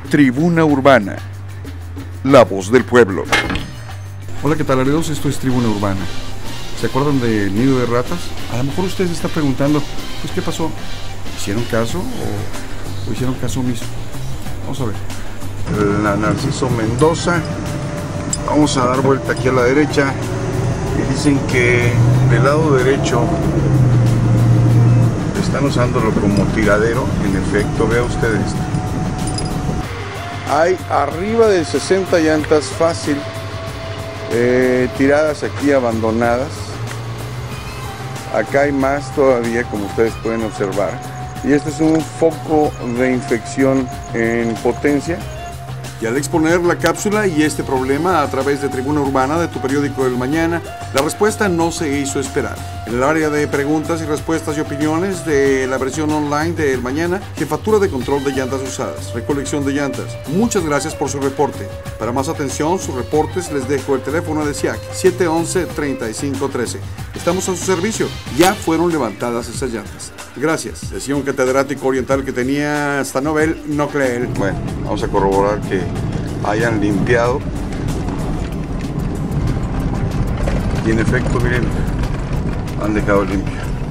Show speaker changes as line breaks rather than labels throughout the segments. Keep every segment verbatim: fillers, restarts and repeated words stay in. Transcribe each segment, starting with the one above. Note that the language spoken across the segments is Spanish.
Tribuna Urbana, la voz del pueblo.
Hola, ¿qué tal, amigos? Esto es Tribuna Urbana. ¿Se acuerdan del nido de ratas? A lo mejor ustedes se están preguntando, pues, ¿qué pasó? ¿Hicieron caso o, o hicieron caso omiso? Vamos a ver.
La Narciso Mendoza. Vamos a dar vuelta aquí a la derecha. Y dicen que del lado derecho están usándolo como tiradero. En efecto, vea usted esto. Hay arriba de sesenta llantas fácil eh, tiradas aquí, abandonadas. Acá hay más todavía, como ustedes pueden observar. Y este es un foco de infección en potencia.
Y al exponer la cápsula y este problema a través de Tribuna Urbana de tu periódico El Mañana, la respuesta no se hizo esperar. En el área de preguntas y respuestas y opiniones de la versión online de El Mañana, jefatura de control de llantas usadas, recolección de llantas. Muchas gracias por su reporte. Para más atención, sus reportes, les dejo el teléfono de S I A C, siete once, treinta y cinco trece. Estamos a su servicio. Ya fueron levantadas esas llantas. Gracias. Decía un catedrático oriental que tenía Stanovel, no cree él.
Bueno, vamos a corroborar que hayan limpiado. Y en efecto, miren, han dejado limpio.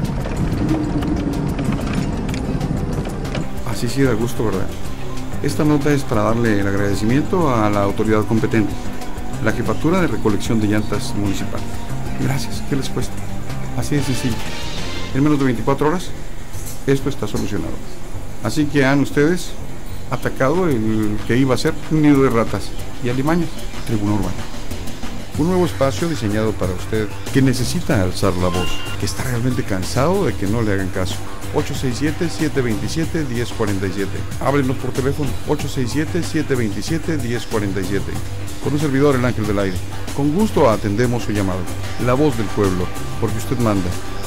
Así sí da gusto, ¿verdad? Esta nota es para darle el agradecimiento a la autoridad competente, la Jefatura de Recolección de Llantas Municipal. Gracias, ¿qué les cuesta? Así de sencillo. En menos de veinticuatro horas, esto está solucionado. Así que han ustedes atacado el que iba a ser un nido de ratas y alimañas. Tribuna Urbana. Un nuevo espacio diseñado para usted que necesita alzar la voz, que está realmente cansado de que no le hagan caso. ocho seis siete, siete dos siete, uno cero cuatro siete. Háblenos por teléfono ocho seis siete, siete dos siete, uno cero cuatro siete. Con un servidor, el Ángel del Aire. Con gusto atendemos su llamado. La voz del pueblo, porque usted manda.